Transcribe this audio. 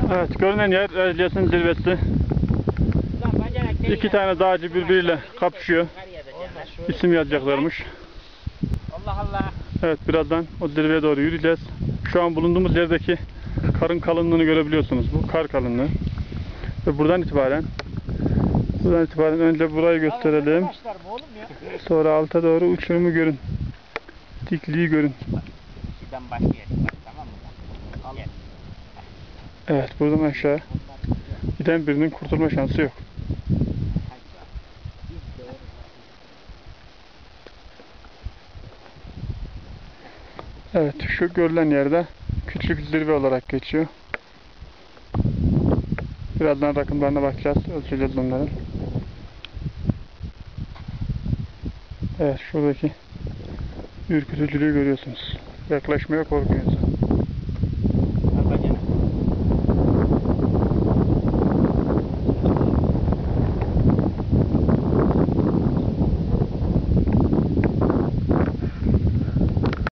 Evet, görünen yer Erciyes'in zirvesi. İki tane dağcı birbiriyle kapışıyor. İsim yazacaklarmış. Allah Allah. Evet, birazdan o zirveye doğru yürüyeceğiz. Şu an bulunduğumuz yerdeki karın kalınlığını görebiliyorsunuz. Bu kar kalınlığı. Ve buradan itibaren önce burayı gösterelim. Sonra alta doğru uçurumu görün. Dikliği görün. Şuradan başlayalım. Tamam mı? Evet, buradan aşağı giden birinin kurtulma şansı yok. Evet, şu görülen yerde küçük zirve olarak geçiyor. Birazdan rakımlarına bakacağız, ölçeceğiz onların. Evet, şuradaki ürkütücülüğü görüyorsunuz. Yaklaşmaya korkuyoruz.